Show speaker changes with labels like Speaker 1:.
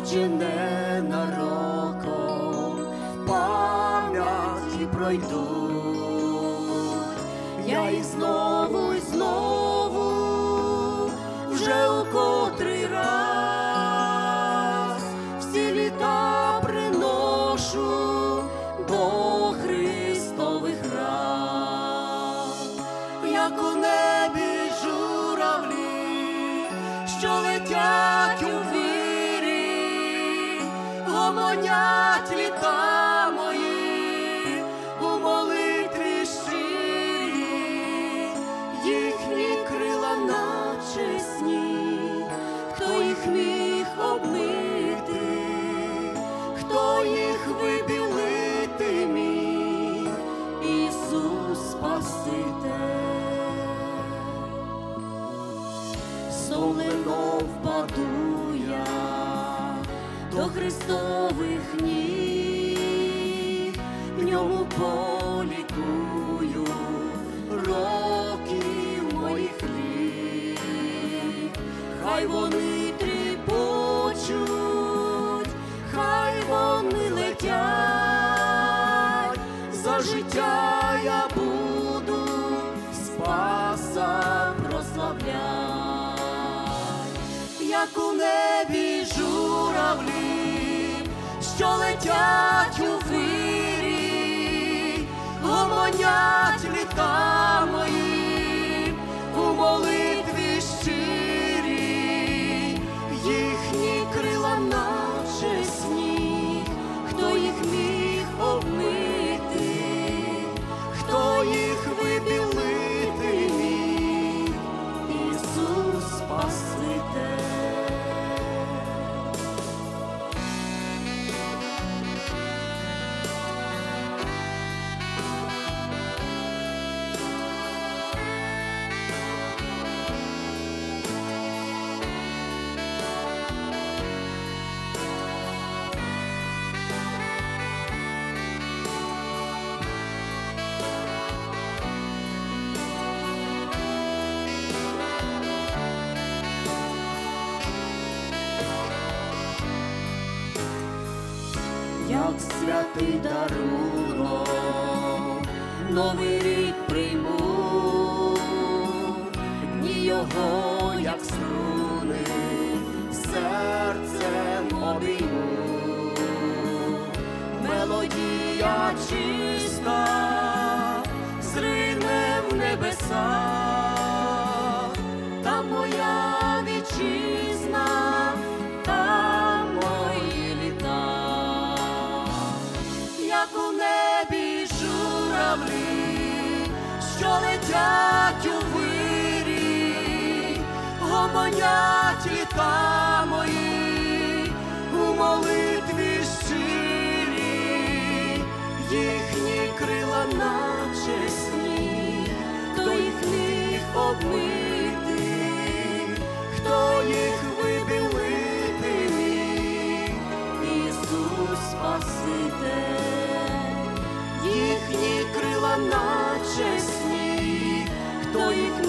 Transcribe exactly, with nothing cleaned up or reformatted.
Speaker 1: Отче, ненароком в пам'яті пройдуть, я їх знову й знову, вже у котрий раз, всі літа приношу до Христових рам, як у небі журавлі, що летять у вірі, гомонять літа мої у молитві щирі, їхні крила наче сніг, хто їх міг обмити, хто їх вибілити міг, Ісус Спаситель. Стомлено впаду я до Христових ніг, в ньому полікую років моїх літ. Хай вони тріпочуть, хай вони летять, за життя я буду Спаса прославлять. Як у небі журавлі, що летять у вирі, гомонять літа мої у молитві щирі, їхні крила наче сніг, хто їх міг обмити, хто їх вибілити міг, Ісус Спаситель. Як святий дарунок, новий рік прийму, дні його, як струни, серцем обійму. Мелодія чиста зрине в небеса, там моя вітчизна, там мої літа. Як у небі журавлі, що летять у вирі, гомонять літа мої у молитві щирі, їхні крила наче сніг, хто їх міг обмити, хто їх вибілити міг, Ісус Спаситель. Їхні крила наче сніг, хто їх